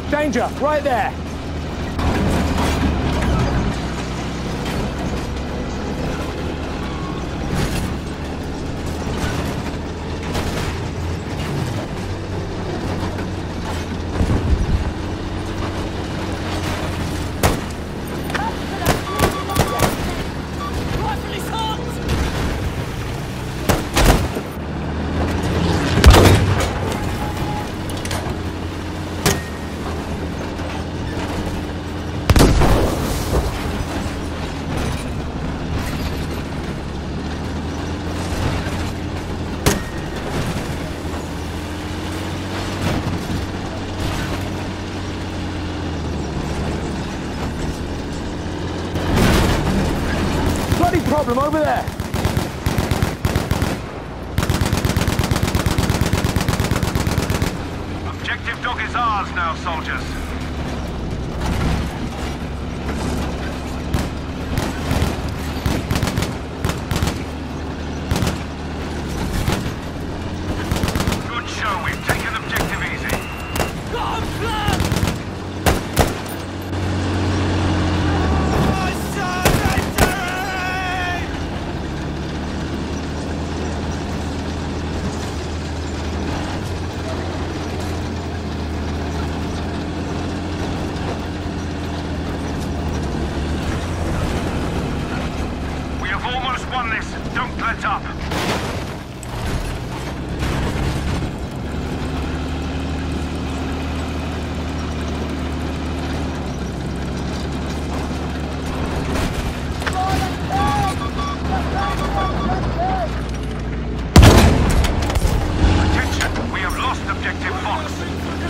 Danger, right there. Problem over there. Objective dog is ours now, soldiers. Good show. We've taken objective easy. Got him flanked! Won this. Don't let up. Attention, we have lost objective Fox.